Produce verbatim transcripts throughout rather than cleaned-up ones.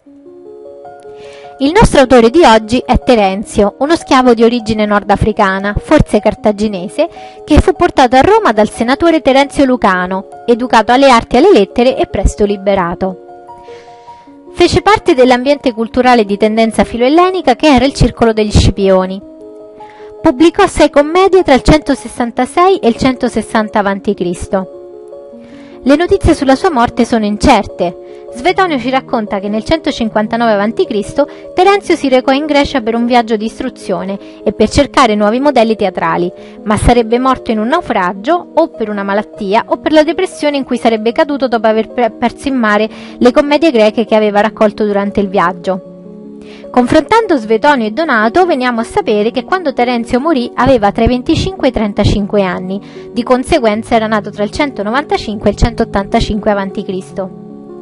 Il nostro autore di oggi è Terenzio, uno schiavo di origine nordafricana, forse cartaginese, che fu portato a Roma dal senatore Terenzio Lucano, educato alle arti e alle lettere e presto liberato. Fece parte dell'ambiente culturale di tendenza filoellenica che era il circolo degli Scipioni. Pubblicò sei commedie tra il centosessantasei e il centosessanta avanti Cristo Le notizie sulla sua morte sono incerte. Svetonio ci racconta che nel centocinquantanove avanti Cristo Terenzio si recò in Grecia per un viaggio di istruzione e per cercare nuovi modelli teatrali, ma sarebbe morto in un naufragio o per una malattia o per la depressione in cui sarebbe caduto dopo aver perso in mare le commedie greche che aveva raccolto durante il viaggio. Confrontando Svetonio e Donato veniamo a sapere che quando Terenzio morì aveva tra i venticinque e i trentacinque anni, di conseguenza era nato tra il centonovantacinque e il centottantacinque avanti Cristo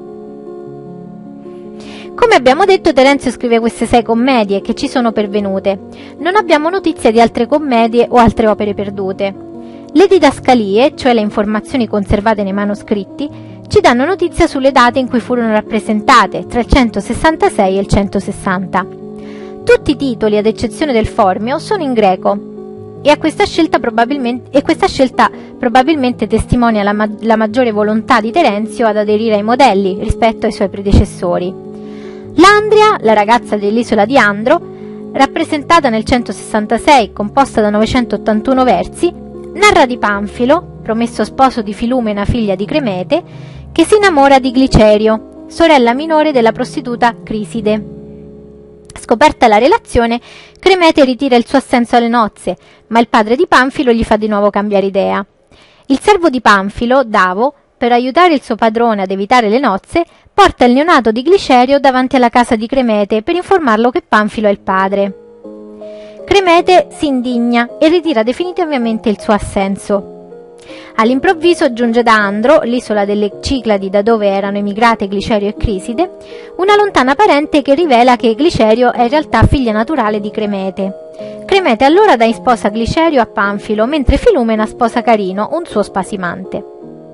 Come abbiamo detto, Terenzio scrive queste sei commedie che ci sono pervenute. Non abbiamo notizia di altre commedie o altre opere perdute. Le didascalie, cioè le informazioni conservate nei manoscritti, ci danno notizia sulle date in cui furono rappresentate, tra il centosessantasei e il centosessanta. Tutti i titoli, ad eccezione del Formio, sono in greco e, a questa, scelta probabilmente, e questa scelta probabilmente testimonia la, ma la maggiore volontà di Terenzio ad aderire ai modelli rispetto ai suoi predecessori. L'Andria, la ragazza dell'isola di Andro, rappresentata nel centosessantasei, composta da novecentottantuno versi, narra di Panfilo, promesso sposo di Filumena, figlia di Cremete, che si innamora di Glicerio, sorella minore della prostituta Criside. Scoperta la relazione, Cremete ritira il suo assenso alle nozze, ma il padre di Panfilo gli fa di nuovo cambiare idea. Il servo di Panfilo, Davo, per aiutare il suo padrone ad evitare le nozze, porta il neonato di Glicerio davanti alla casa di Cremete per informarlo che Panfilo è il padre. Cremete si indigna e ritira definitivamente il suo assenso. All'improvviso giunge da Andro, l'isola delle Cicladi da dove erano emigrate Glicerio e Criside, una lontana parente che rivela che Glicerio è in realtà figlia naturale di Cremete. Cremete allora dà in sposa Glicerio a Panfilo, mentre Filumena sposa Carino, un suo spasimante.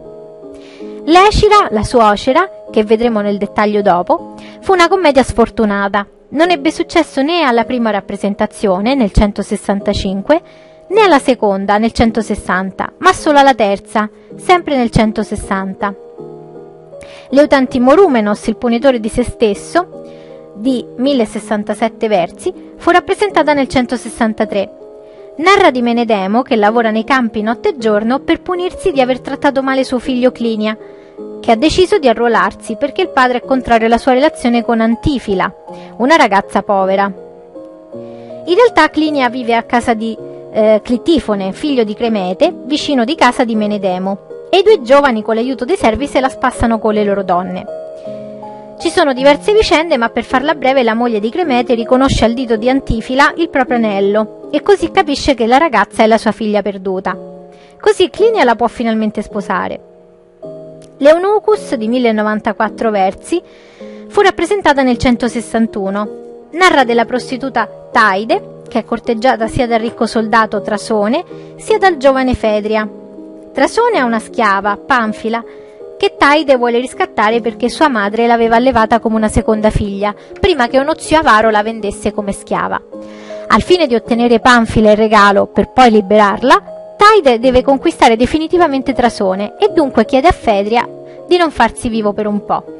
L'Ecira, la suocera, che vedremo nel dettaglio dopo, fu una commedia sfortunata. Non ebbe successo né alla prima rappresentazione, nel centosessantacinque, né alla seconda, nel centosessanta, ma solo alla terza, sempre nel centosessanta. Leutantimurumenos, il punitore di se stesso, di mille sessantasette versi, fu rappresentata nel centosessantatré. Narra di Menedemo che lavora nei campi notte e giorno per punirsi di aver trattato male suo figlio Clinia, che ha deciso di arruolarsi perché il padre è contrario alla sua relazione con Antifila, una ragazza povera. In realtà Clinia vive a casa di eh, Clitifone, figlio di Cremete, vicino di casa di Menedemo, e i due giovani con l'aiuto dei servi se la spassano con le loro donne. Ci sono diverse vicende, ma per farla breve la moglie di Cremete riconosce al dito di Antifila il proprio anello e così capisce che la ragazza è la sua figlia perduta. Così Clinia la può finalmente sposare. L'Eunucus, di mille novantaquattro versi, fu rappresentata nel centosessantuno. Narra della prostituta Taide, che è corteggiata sia dal ricco soldato Trasone, sia dal giovane Fedria. Trasone ha una schiava, Panfila, che Taide vuole riscattare perché sua madre l'aveva allevata come una seconda figlia, prima che uno zio avaro la vendesse come schiava. Al fine di ottenere Panfila in regalo per poi liberarla, Taide deve conquistare definitivamente Trasone e dunque chiede a Fedria di non farsi vivo per un po'.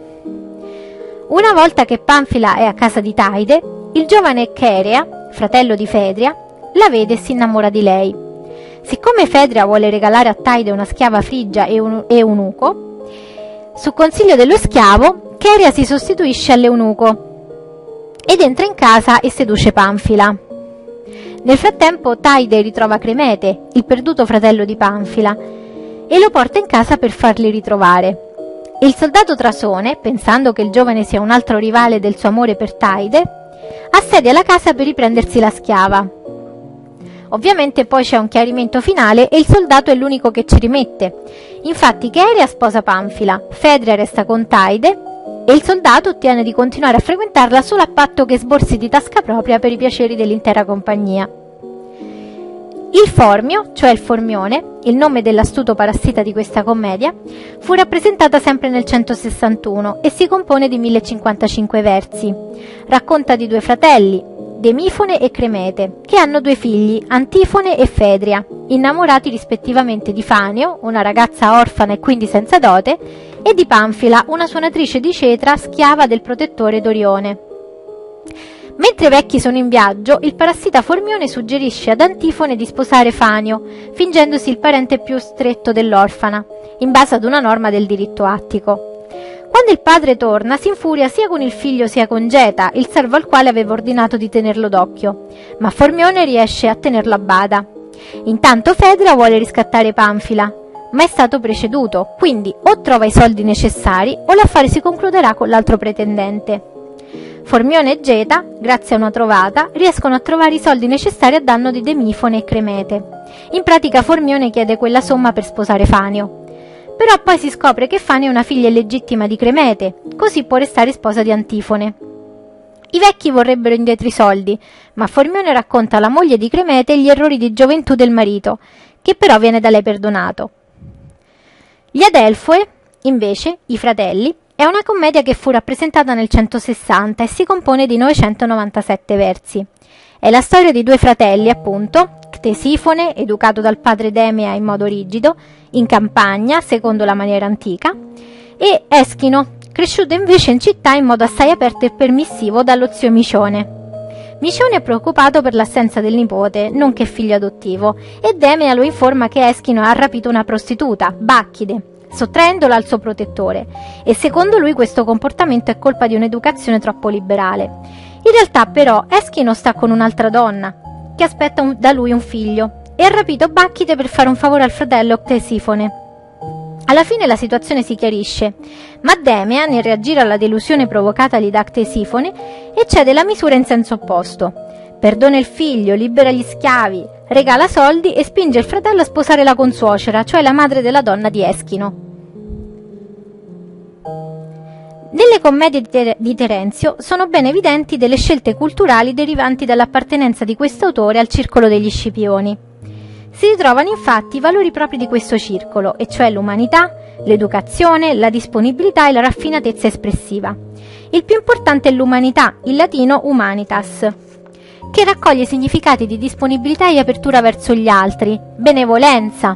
Una volta che Panfila è a casa di Taide, il giovane Cherea, fratello di Fedria, la vede e si innamora di lei. Siccome Fedria vuole regalare a Taide una schiava frigia e un eunuco, su consiglio dello schiavo, Cherea si sostituisce all'eunuco ed entra in casa e seduce Panfila. Nel frattempo Taide ritrova Cremete, il perduto fratello di Panfila, e lo porta in casa per farli ritrovare. Il soldato Trasone, pensando che il giovane sia un altro rivale del suo amore per Taide, assedia la casa per riprendersi la schiava. Ovviamente poi c'è un chiarimento finale e il soldato è l'unico che ci rimette. Infatti Cherea sposa Panfila, Fedria resta con Taide e il soldato ottiene di continuare a frequentarla solo a patto che sborsi di tasca propria per i piaceri dell'intera compagnia. Il Formio, cioè il Formione, il nome dell'astuto parassita di questa commedia, fu rappresentata sempre nel centosessantuno e si compone di millecinquantacinque versi. Racconta di due fratelli, Demifone e Cremete, che hanno due figli, Antifone e Fedria, innamorati rispettivamente di Fanio, una ragazza orfana e quindi senza dote, e di Panfila, una suonatrice di cetra schiava del protettore Dorione. Mentre i vecchi sono in viaggio, il parassita Formione suggerisce ad Antifone di sposare Fanio, fingendosi il parente più stretto dell'orfana, in base ad una norma del diritto attico. Quando il padre torna, si infuria sia con il figlio sia con Geta, il servo al quale aveva ordinato di tenerlo d'occhio, ma Formione riesce a tenerlo a bada. Intanto Fedra vuole riscattare Panfila, ma è stato preceduto, quindi o trova i soldi necessari o l'affare si concluderà con l'altro pretendente. Formione e Geta, grazie a una trovata, riescono a trovare i soldi necessari a danno di Demifone e Cremete. In pratica Formione chiede quella somma per sposare Fanio. Però poi si scopre che Fanio è una figlia illegittima di Cremete, così può restare sposa di Antifone. I vecchi vorrebbero indietro i soldi, ma Formione racconta alla moglie di Cremete gli errori di gioventù del marito, che però viene da lei perdonato. Gli Adelfoe, invece, i fratelli, è una commedia che fu rappresentata nel centosessanta e si compone di novecentonovantasette versi. È la storia di due fratelli, appunto, Ctesifone, educato dal padre Demea in modo rigido, in campagna, secondo la maniera antica, e Eschino, cresciuto invece in città in modo assai aperto e permissivo dallo zio Micione. Micione è preoccupato per l'assenza del nipote, nonché figlio adottivo, e Demea lo informa che Eschino ha rapito una prostituta, Bacchide, sottraendola al suo protettore, e secondo lui questo comportamento è colpa di un'educazione troppo liberale. In realtà però Eschino sta con un'altra donna, che aspetta un, da lui un figlio, e ha rapito Bacchide per fare un favore al fratello Ctesifone. Alla fine la situazione si chiarisce, ma Demea, nel reagire alla delusione provocatagli da Ctesifone, eccede la misura in senso opposto. Perdona il figlio, libera gli schiavi, regala soldi e spinge il fratello a sposare la consuocera, cioè la madre della donna di Eschino. Nelle commedie di, Ter- di Terenzio sono ben evidenti delle scelte culturali derivanti dall'appartenenza di quest'autore al circolo degli Scipioni. Si ritrovano infatti i valori propri di questo circolo, e cioè l'umanità, l'educazione, la disponibilità e la raffinatezza espressiva. Il più importante è l'umanità, in latino humanitas, che raccoglie significati di disponibilità e apertura verso gli altri, benevolenza.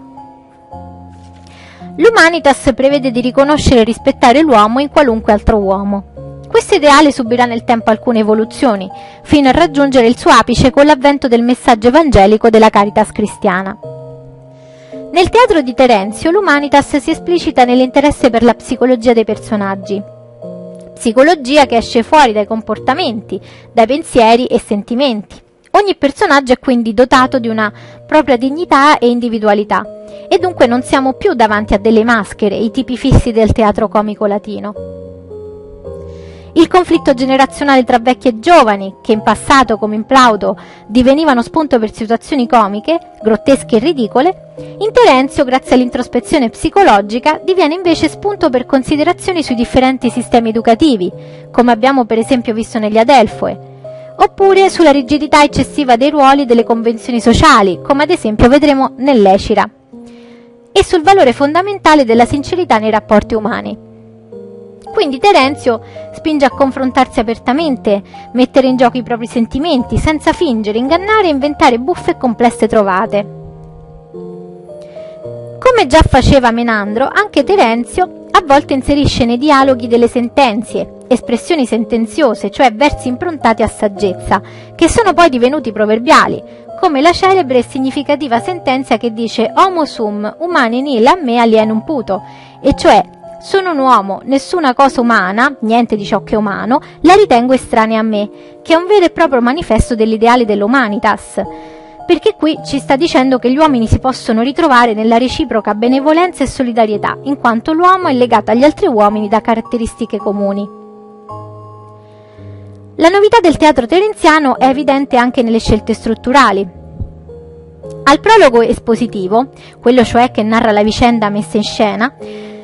L'Humanitas prevede di riconoscere e rispettare l'uomo in qualunque altro uomo. Questo ideale subirà nel tempo alcune evoluzioni, fino a raggiungere il suo apice con l'avvento del messaggio evangelico della Caritas cristiana. Nel teatro di Terenzio l'Humanitas si esplicita nell'interesse per la psicologia dei personaggi. Psicologia che esce fuori dai comportamenti, dai pensieri e sentimenti. Ogni personaggio è quindi dotato di una propria dignità e individualità, e dunque non siamo più davanti a delle maschere, i tipi fissi del teatro comico latino. Il conflitto generazionale tra vecchi e giovani, che in passato, come in Plauto, divenivano spunto per situazioni comiche, grottesche e ridicole, in Terenzio, grazie all'introspezione psicologica, diviene invece spunto per considerazioni sui differenti sistemi educativi, come abbiamo per esempio visto negli Adelfoe, oppure sulla rigidità eccessiva dei ruoli delle convenzioni sociali, come ad esempio vedremo nell'Ecira, e sul valore fondamentale della sincerità nei rapporti umani. Quindi Terenzio spinge a confrontarsi apertamente, mettere in gioco i propri sentimenti, senza fingere, ingannare e inventare buffe e complesse trovate. Come già faceva Menandro, anche Terenzio a volte inserisce nei dialoghi delle sentenze, espressioni sentenziose, cioè versi improntati a saggezza, che sono poi divenuti proverbiali, come la celebre e significativa sentenza che dice «Homo sum, umani nil a me alienum puto», e cioè «Sono un uomo, nessuna cosa umana, niente di ciò che è umano, la ritengo estranea a me», che è un vero e proprio manifesto dell'ideale dell'Humanitas, perché qui ci sta dicendo che gli uomini si possono ritrovare nella reciproca benevolenza e solidarietà, in quanto l'uomo è legato agli altri uomini da caratteristiche comuni. La novità del teatro terenziano è evidente anche nelle scelte strutturali. Al prologo espositivo, quello cioè che narra la vicenda messa in scena,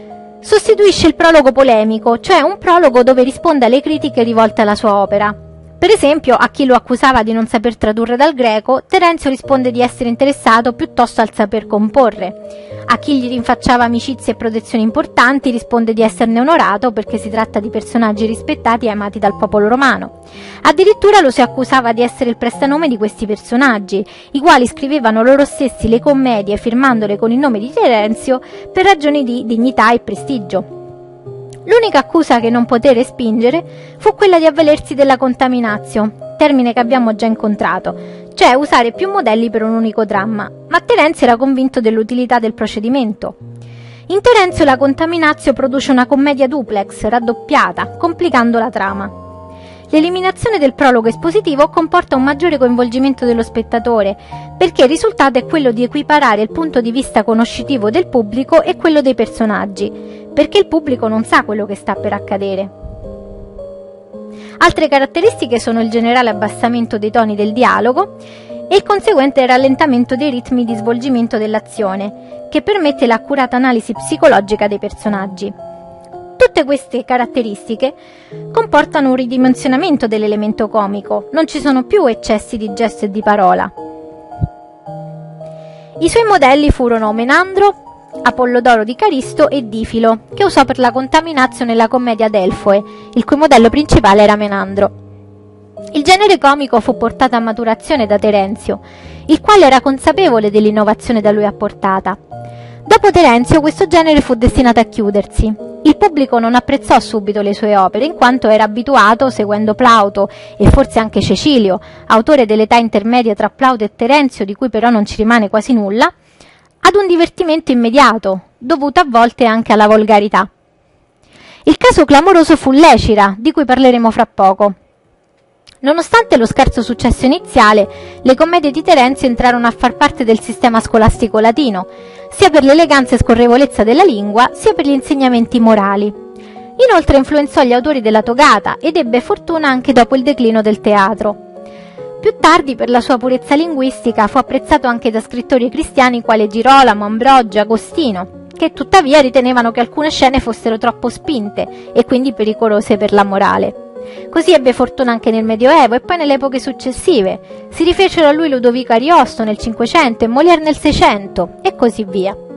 sostituisce il prologo polemico, cioè un prologo dove risponde alle critiche rivolte alla sua opera. Per esempio, a chi lo accusava di non saper tradurre dal greco, Terenzio risponde di essere interessato piuttosto al saper comporre. A chi gli rinfacciava amicizie e protezioni importanti, risponde di esserne onorato perché si tratta di personaggi rispettati e amati dal popolo romano. Addirittura lo si accusava di essere il prestanome di questi personaggi, i quali scrivevano loro stessi le commedie firmandole con il nome di Terenzio per ragioni di dignità e prestigio. L'unica accusa che non poté respingere fu quella di avvalersi della contaminatio, termine che abbiamo già incontrato, cioè usare più modelli per un unico dramma, ma Terenzio era convinto dell'utilità del procedimento. In Terenzio la contaminatio produce una commedia duplex, raddoppiata, complicando la trama. L'eliminazione del prologo espositivo comporta un maggiore coinvolgimento dello spettatore, perché il risultato è quello di equiparare il punto di vista conoscitivo del pubblico e quello dei personaggi, perché il pubblico non sa quello che sta per accadere. Altre caratteristiche sono il generale abbassamento dei toni del dialogo e il conseguente rallentamento dei ritmi di svolgimento dell'azione, che permette l'accurata analisi psicologica dei personaggi. Tutte queste caratteristiche comportano un ridimensionamento dell'elemento comico, non ci sono più eccessi di gesto e di parola. I suoi modelli furono Menandro, Apollodoro di Caristo e Difilo, che usò per la contaminatio nella commedia Delfoe, il cui modello principale era Menandro. Il genere comico fu portato a maturazione da Terenzio, il quale era consapevole dell'innovazione da lui apportata. Dopo Terenzio questo genere fu destinato a chiudersi. Il pubblico non apprezzò subito le sue opere, in quanto era abituato, seguendo Plauto e forse anche Cecilio, autore dell'età intermedia tra Plauto e Terenzio, di cui però non ci rimane quasi nulla, ad un divertimento immediato, dovuto a volte anche alla volgarità. Il caso clamoroso fu l'Ecira, di cui parleremo fra poco. Nonostante lo scarso successo iniziale, le commedie di Terenzio entrarono a far parte del sistema scolastico latino, sia per l'eleganza e scorrevolezza della lingua, sia per gli insegnamenti morali. Inoltre influenzò gli autori della Togata ed ebbe fortuna anche dopo il declino del teatro. Più tardi, per la sua purezza linguistica, fu apprezzato anche da scrittori cristiani quali Girolamo, Ambrogio, Agostino, che tuttavia ritenevano che alcune scene fossero troppo spinte e quindi pericolose per la morale. Così ebbe fortuna anche nel Medioevo e poi nelle epoche successive. Si rifecero a lui Ludovico Ariosto nel Cinquecento e Molière nel Seicento, e così via.